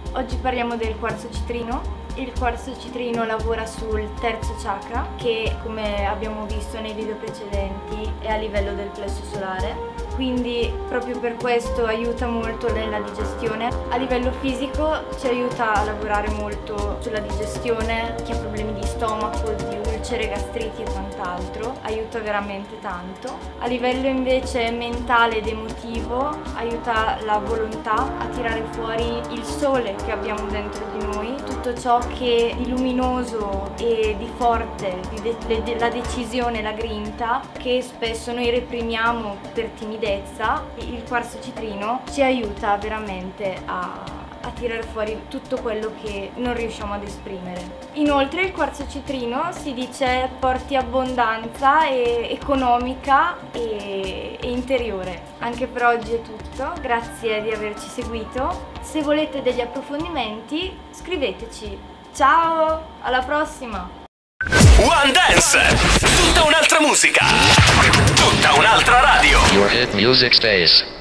Oggi parliamo del quarzo citrino. Il quarzo citrino lavora sul terzo chakra, che come abbiamo visto nei video precedenti è a livello del plesso solare, quindi proprio per questo aiuta molto nella digestione. A livello fisico ci aiuta a lavorare molto sulla digestione, chi ha problemi di stomaco, di ulcere, gastriti e quant'altro, aiuta veramente tanto. A livello invece mentale ed emotivo aiuta la volontà a tirare fuori il sole che abbiamo dentro di noi, tutto ciò che di luminoso e di forte, la decisione, la grinta, che spesso noi reprimiamo per timidezza. Il quarzo citrino ci aiuta veramente a tirare fuori tutto quello che non riusciamo ad esprimere. Inoltre il quarzo citrino si dice porti abbondanza economica e interiore. Anche per oggi è tutto, grazie di averci seguito. Se volete degli approfondimenti scriveteci. Ciao, alla prossima! One Dance! Tutta un'altra musica! Tutta un'altra radio! Your hit music space.